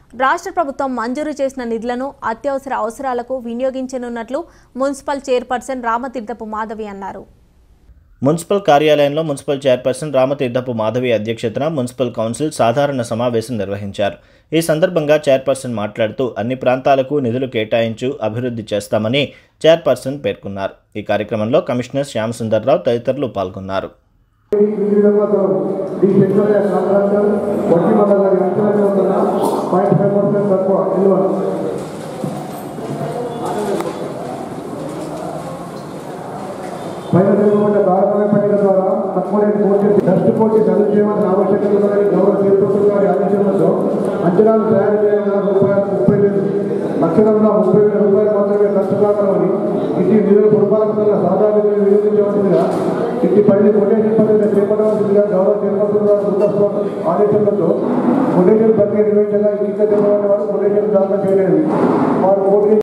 రాష్ట్ర ప్రభుత్వం మంజూరు చేసిన నిధులను అత్యవసర అవసరాలకు వినియోగించనున్నట్లు మున్సిపల్ చైర్పర్సన్ రామతీర్థపు మాధవి అన్నారు. మున్సిపల్ కార్యాలయంలో మున్సిపల్ చైర్పర్సన్ రామతీర్థపు మాధవి అధ్యక్షతన మున్సిపల్ కౌన్సిల్ సాధారణ సమావేశం నిర్వహించారు. ఈ సందర్భంగా చైర్పర్సన్ మాట్లాడుతూ అన్ని ప్రాంతాలకు నిధులు కేటాయించు అభివృద్ధి చేస్తామని చైర్పర్సన్ పేర్కొన్నారు. ఈ కార్యక్రమంలో కమిషనర్ శ్యామ్ సుందర్రావు తదితరులు పాల్గొన్నారు. పైన భారతీయ పట్టిక ద్వారా తక్కువ డస్ట్ పోటీ చదువు చేయవలసిన ఆవశ్యకత గౌరవ చైర్పర్సన్ గారి ఆదేశంతో అంచనాలు తయారు చేయాలని రూపాయలు 30,000 లక్షలలో 30,000 రూపాయలు మాత్రమే ఖర్చు కావాలని ఇటు నిధుల పురపాలకుల సాధారణ వినియోగించవలసిందిగా ఇటు పని కొటేషన్ పద్ధతి చేపట్టవలసిందిగా గౌరవ చైర్పర్సన్ గారు ముందస్తు ఆదేశంతో కొటేషన్ ప్రక్రియ నిర్వహించగా ఈ కింద తెలియని వారు కొటేషన్ దాఖలు చేయలేదు. వారు కోర్టు